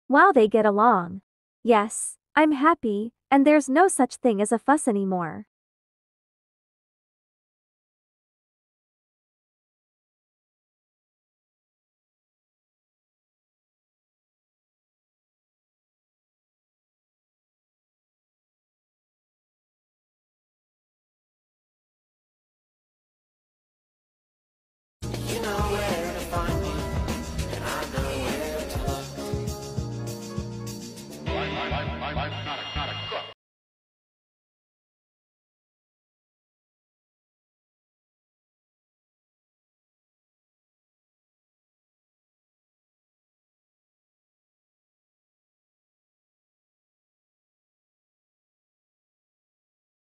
Wow, they get along. Yes, I'm happy, and there's no such thing as a fuss anymore.